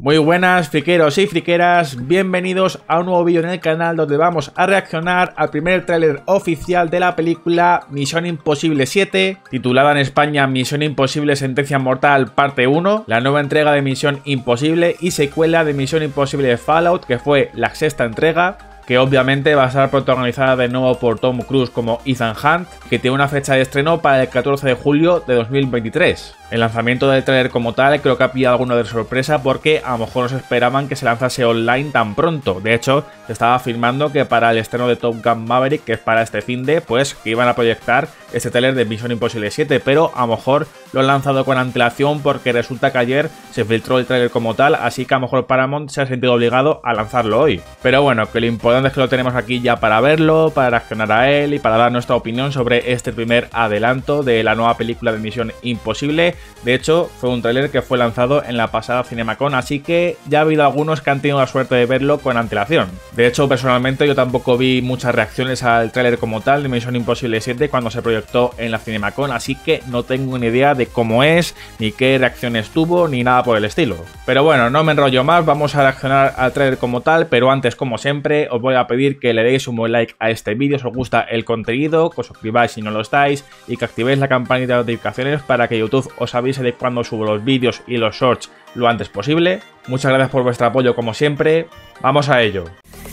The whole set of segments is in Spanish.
Muy buenas friqueros y friqueras, bienvenidos a un nuevo vídeo en el canal donde vamos a reaccionar al primer tráiler oficial de la película Misión Imposible 7, titulada en España Misión Imposible Sentencia Mortal Parte 1, la nueva entrega de Misión Imposible y secuela de Misión Imposible Fallout, que fue la sexta entrega, que obviamente va a estar protagonizada de nuevo por Tom Cruise como Ethan Hunt, que tiene una fecha de estreno para el 14 de julio de 2023. El lanzamiento del tráiler como tal creo que ha pillado alguno de sorpresa porque a lo mejor no se esperaban que se lanzase online tan pronto. De hecho, se estaba afirmando que para el estreno de Top Gun Maverick, que es para este finde, pues que iban a proyectar este tráiler de Misión Imposible 7, pero a lo mejor lo han lanzado con antelación porque resulta que ayer se filtró el tráiler como tal, así que a lo mejor Paramount se ha sentido obligado a lanzarlo hoy. Pero bueno, que lo importante es que lo tenemos aquí ya para verlo, para reaccionar a él y para dar nuestra opinión sobre este primer adelanto de la nueva película de Misión Imposible. De hecho, fue un tráiler que fue lanzado en la pasada CinemaCon, así que ya ha habido algunos que han tenido la suerte de verlo con antelación. De hecho, personalmente yo tampoco vi muchas reacciones al tráiler como tal de Misión Imposible 7 cuando se proyectó en la CinemaCon, así que no tengo ni idea de cómo es, ni qué reacciones tuvo, ni nada por el estilo. Pero bueno, no me enrollo más, vamos a reaccionar al tráiler como tal, pero antes, como siempre, os voy a pedir que le deis un buen like a este vídeo si os gusta el contenido, que os suscribáis si no lo estáis y que activéis la campanita de notificaciones para que YouTube os avise de cuando subo los vídeos y los shorts lo antes posible. Muchas gracias por vuestro apoyo como siempre. Vamos a ello.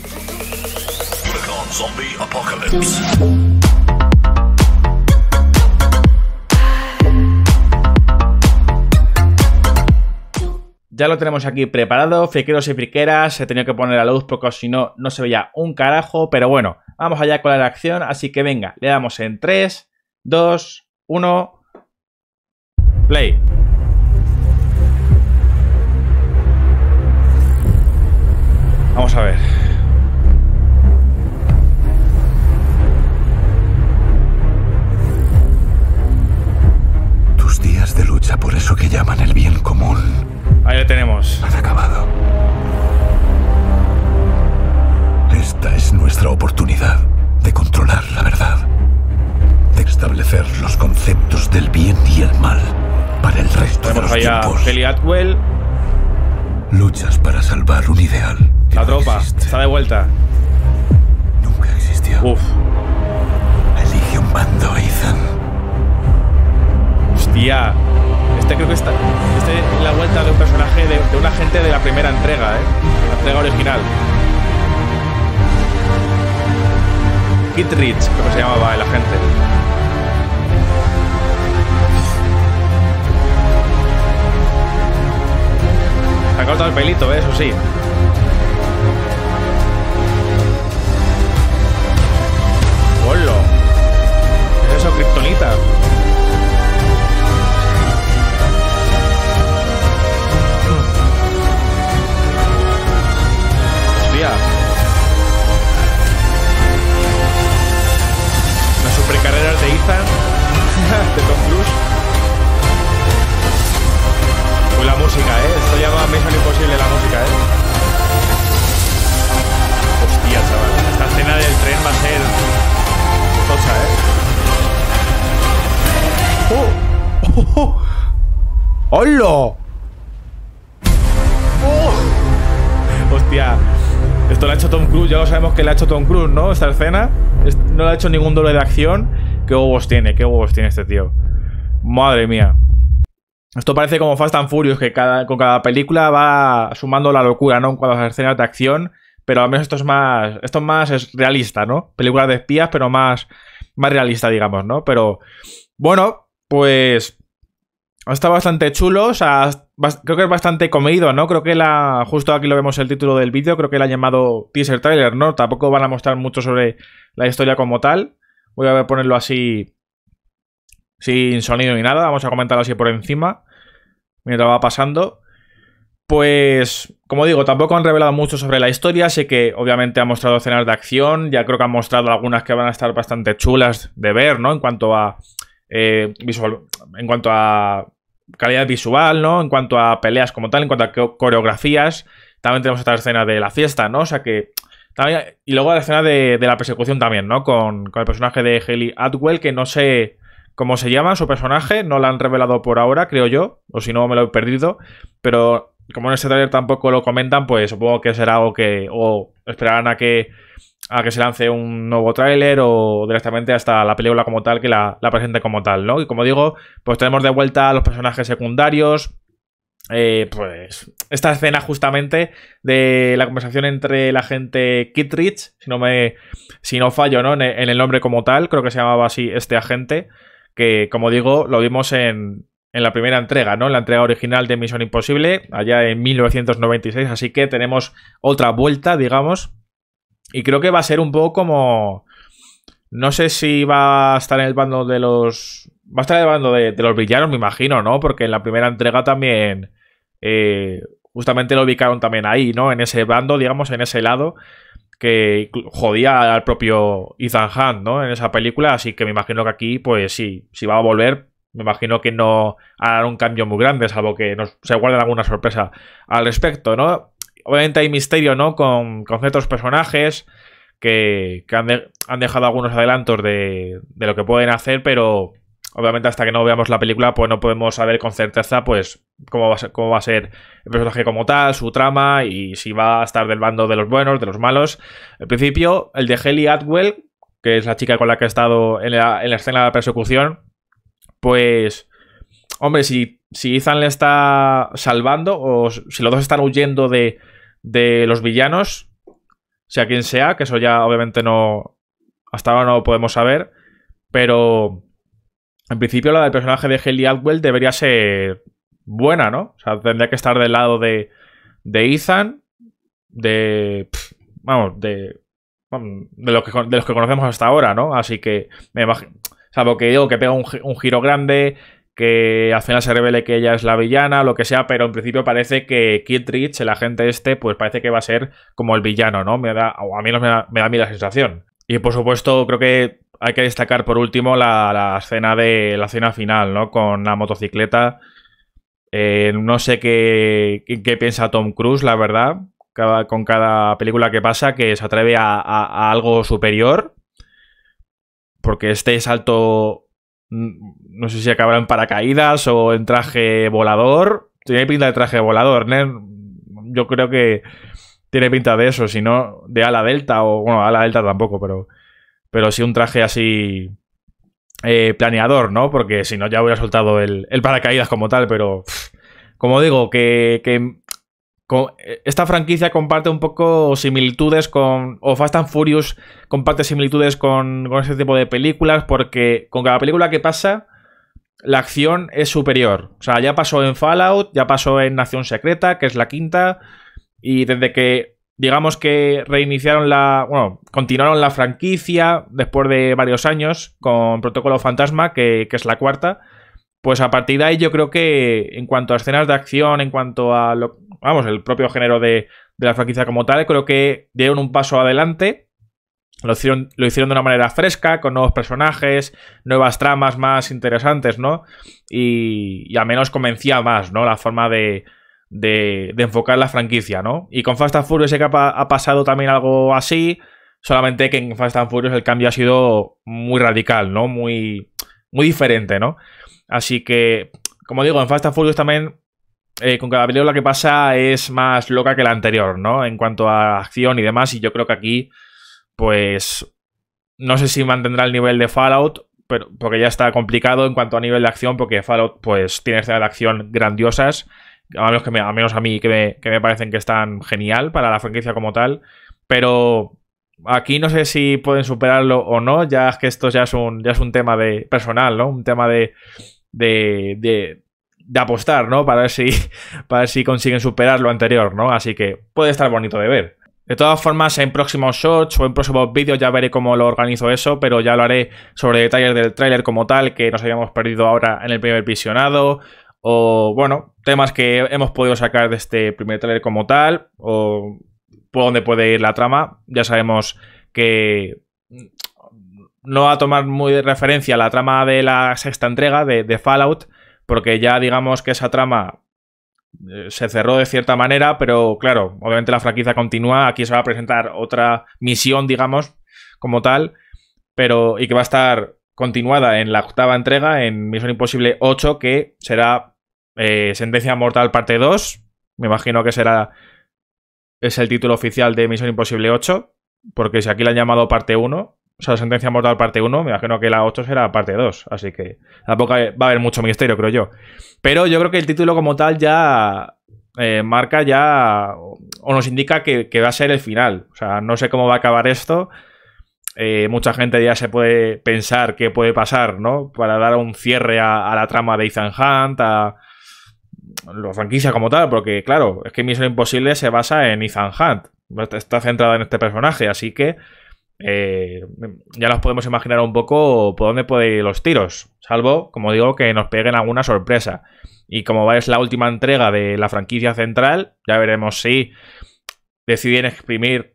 Ya lo tenemos aquí preparado, friqueros y friqueras. He tenido que poner la luz porque si no, no se veía un carajo. Pero bueno, vamos allá con la reacción. Así que venga, le damos en 3, 2, 1... Play. Vamos a ver. Tus días de lucha por eso que llaman el bien común Ahí lo tenemos. han acabado. Esta es nuestra oportunidad de controlar la verdad, de establecer los conceptos del bien y el mal para el resto de Tenemos los ahí a tiempos. Kelly Atwell. Luchas para salvar un ideal que La no tropa existe. está de vuelta. Nunca existió. Uf. Elige un bando, Ethan. Hostia. Este creo que está. Este es la vuelta de un personaje de un agente de la primera entrega, la entrega original. Kit Rich, creo que se llamaba el agente. Se ha cortado el pelito, eso sí. ¡Hola! ¿Qué es eso, kriptonita? Hostia. Las supercarreras de Ethan, de Tom Cruise. Pues la música, esto llama Misión Imposible la música, Hostia, chaval. Esta escena del tren va a ser tocha, ¡Oh! ¡Hola! ¡Oh! Hostia. Esto lo ha hecho Tom Cruise, ya lo sabemos que lo ha hecho Tom Cruise, ¿no? Esta escena. No lo ha hecho ningún doble de acción. Qué huevos tiene este tío. Madre mía. Esto parece como Fast and Furious, que con cada película va sumando la locura, ¿no? En cuanto a las escenas de acción. Pero al menos esto es más realista, ¿no? Películas de espías, pero más realista, digamos, ¿no? Pero bueno, pues está bastante chulo, o sea, creo que es bastante comedido, ¿no? Creo que justo aquí lo vemos el título del vídeo, creo que la han llamado teaser trailer, ¿no? Tampoco van a mostrar mucho sobre la historia como tal. Voy a ponerlo así, sin sonido ni nada, vamos a comentarlo así por encima, mientras va pasando. Pues, como digo, tampoco han revelado mucho sobre la historia. Sé que obviamente han mostrado escenas de acción. Ya creo que han mostrado algunas que van a estar bastante chulas de ver, ¿no? En cuanto a en cuanto a calidad visual, ¿no? En cuanto a peleas como tal, en cuanto a coreografías. También tenemos esta escena de la fiesta, ¿no? O sea que también, y luego la escena de la persecución también, ¿no? Con el personaje de Kelly Atwell, que no sé cómo se llama su personaje, no la han revelado por ahora, creo yo, o si no me lo he perdido, pero como en este trailer tampoco lo comentan, pues supongo que será algo que... O esperarán a que se lance un nuevo tráiler o directamente hasta la película como tal, que la presente como tal, ¿no? Y como digo, pues tenemos de vuelta a los personajes secundarios. Pues esta escena justamente de la conversación entre el agente Kittredge, si no fallo, ¿no? En el nombre como tal, creo que se llamaba así este agente, que como digo, lo vimos en la primera entrega, ¿no? En la entrega original de Misión Imposible, allá en 1996, así que tenemos otra vuelta, digamos, y creo que va a ser un poco como... No sé si va a estar en el bando de los... Va a estar en el bando de los villanos, me imagino, ¿no? Porque en la primera entrega también... justamente lo ubicaron también ahí, ¿no? En ese bando, digamos, en ese lado, que jodía al propio Ethan Hunt, ¿no? En esa película, así que me imagino que aquí, pues sí, si va a volver, me imagino que no hará un cambio muy grande, salvo que se guarden alguna sorpresa al respecto, ¿no? Obviamente hay misterio, ¿no? Con ciertos personajes que han dejado algunos adelantos de lo que pueden hacer, pero... Obviamente hasta que no veamos la película pues no podemos saber con certeza pues cómo va a ser el personaje como tal, su trama y si va a estar del bando de los buenos, de los malos. En principio, el de Hayley Atwell, que es la chica con la que ha estado en la escena de la persecución, pues... Hombre, si Ethan le está salvando o si los dos están huyendo de los villanos, sea quien sea, que eso ya obviamente no... Hasta ahora no lo podemos saber, pero... En principio la del personaje de Hayley Atwell debería ser buena, ¿no? O sea, tendría que estar del lado de Ethan, de los que conocemos hasta ahora, ¿no? Así que me imagino, salvo que digo que pega un giro grande, que al final se revele que ella es la villana, lo que sea, pero en principio parece que Kittredge, el agente este, pues parece que va a ser como el villano, ¿no? O a mí me da a mí la sensación. Y por supuesto creo que hay que destacar por último la escena final, ¿no? Con la motocicleta. No sé qué piensa Tom Cruise, la verdad. Con cada película que pasa, que se atreve a algo superior. Porque este salto, no sé si acabará en paracaídas o en traje volador. Tiene pinta de traje volador, ¿no? Yo creo que tiene pinta de eso, si no de ala delta o... Bueno, ala delta tampoco, pero sí un traje así planeador, ¿no? Porque si no ya hubiera soltado el paracaídas como tal, pero como digo, que esta franquicia comparte un poco similitudes con... O Fast and Furious comparte similitudes con ese tipo de películas, porque con cada película que pasa la acción es superior. O sea, ya pasó en Fallout, ya pasó en Nación Secreta, que es la quinta, y desde que... Digamos que continuaron la franquicia después de varios años con Protocolo Fantasma, que es la cuarta. Pues a partir de ahí yo creo que en cuanto a escenas de acción, en cuanto a el propio género de la franquicia como tal, creo que dieron un paso adelante. Lo hicieron de una manera fresca, con nuevos personajes, nuevas tramas más interesantes, ¿no? Y al menos convencía más, ¿no? La forma de enfocar la franquicia, ¿no? Y con Fast and Furious sé que ha pasado también algo así, solamente que en Fast and Furious el cambio ha sido muy radical, ¿no? Muy diferente, ¿no? Así que, como digo, en Fast and Furious también con cada película que pasa es más loca que la anterior, ¿no? En cuanto a acción y demás, y yo creo que aquí, pues, no sé si mantendrá el nivel de Fallout, pero porque ya está complicado en cuanto a nivel de acción, porque Fallout, pues, tiene escenas de acción grandiosas, al menos a mí que me parecen que están genial para la franquicia como tal, pero aquí no sé si pueden superarlo o no, ya es que esto ya es un tema de personal, ¿no? Un tema de apostar, ¿no? Para ver si consiguen superar lo anterior, ¿no? Así que puede estar bonito de ver. De todas formas, en próximos shots o en próximos vídeos ya veré cómo lo organizo eso, pero ya lo haré sobre detalles del tráiler como tal, que nos habíamos perdido ahora en el primer visionado, o, bueno, temas que hemos podido sacar de este primer tráiler como tal, o por dónde puede ir la trama. Ya sabemos que no va a tomar muy de referencia la trama de la sexta entrega de Fallout, porque ya digamos que esa trama se cerró de cierta manera, pero claro, obviamente la franquicia continúa. Aquí se va a presentar otra misión, digamos, como tal, y que va a estar continuada en la octava entrega, en Misión Imposible 8, que será Sentencia Mortal parte 2, Me imagino que es el título oficial de Misión Imposible 8, porque si aquí la han llamado parte 1, o sea, Sentencia Mortal parte 1, me imagino que la 8 será parte 2, así que tampoco va a haber mucho misterio, creo yo. Pero yo creo que el título como tal ya marca ya, o nos indica que va a ser el final. O sea, no sé cómo va a acabar esto. Mucha gente ya se puede pensar qué puede pasar, ¿no? Para dar un cierre a la trama de Ethan Hunt, a la franquicia como tal, porque claro, es que Misión Imposible se basa en Ethan Hunt, está centrada en este personaje, así que ya nos podemos imaginar un poco por dónde pueden ir los tiros, salvo, como digo, que nos peguen alguna sorpresa. Y como es la última entrega de la franquicia central, ya veremos si deciden exprimir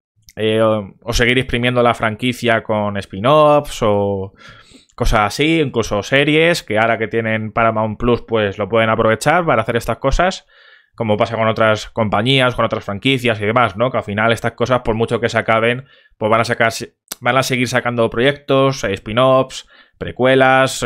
o seguir exprimiendo la franquicia con spin-offs o cosas así, incluso series, que ahora que tienen Paramount Plus, pues lo pueden aprovechar para hacer estas cosas, como pasa con otras compañías, con otras franquicias y demás, ¿no? Que al final estas cosas, por mucho que se acaben, pues van a seguir sacando proyectos, spin-offs, precuelas,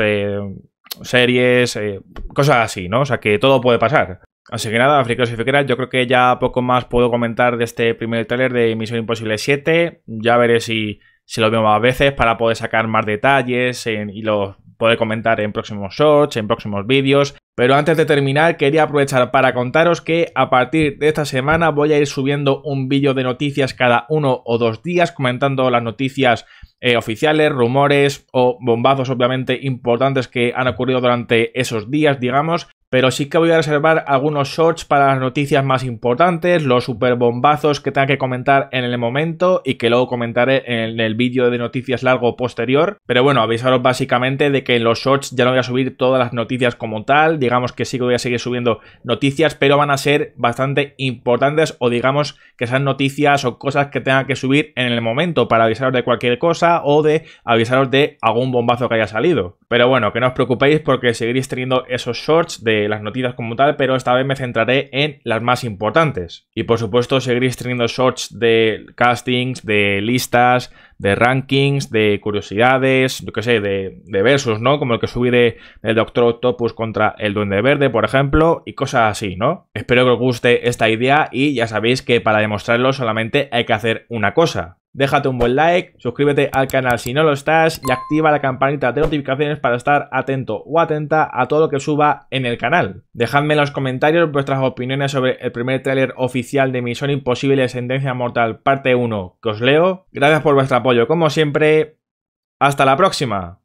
series, cosas así, ¿no? O sea que todo puede pasar. Así que nada, friqueros y friqueras, yo creo que ya poco más puedo comentar de este primer tráiler de Misión Imposible 7. Ya veré si lo veo más veces para poder sacar más detalles y lo poder comentar en próximos shorts, en próximos vídeos. Pero antes de terminar, quería aprovechar para contaros que a partir de esta semana voy a ir subiendo un vídeo de noticias cada 1 o 2 días, comentando las noticias oficiales, rumores o bombazos obviamente importantes que han ocurrido durante esos días, digamos. Pero sí que voy a reservar algunos shorts para las noticias más importantes, los super bombazos que tenga que comentar en el momento y que luego comentaré en el vídeo de noticias largo posterior. Pero bueno, avisaros básicamente de que en los shorts ya no voy a subir todas las noticias como tal. Digamos que sí que voy a seguir subiendo noticias, pero van a ser bastante importantes, o digamos que sean noticias o cosas que tenga que subir en el momento para avisaros de cualquier cosa o de avisaros de algún bombazo que haya salido. Pero bueno, que no os preocupéis porque seguiréis teniendo esos shorts de las noticias como tal, pero esta vez me centraré en las más importantes. Y por supuesto seguiréis teniendo shorts de castings, de listas, de rankings, de curiosidades, yo que sé, de versus, ¿no? Como el que subí del Doctor Octopus contra el Duende Verde, por ejemplo, y cosas así, ¿no? Espero que os guste esta idea y ya sabéis que para demostrarlo solamente hay que hacer una cosa. Déjate un buen like, suscríbete al canal si no lo estás y activa la campanita de notificaciones para estar atento o atenta a todo lo que suba en el canal. Dejadme en los comentarios vuestras opiniones sobre el primer tráiler oficial de Misión Imposible Sentencia Mortal parte 1 que os leo. Gracias por vuestro apoyo como siempre. ¡Hasta la próxima!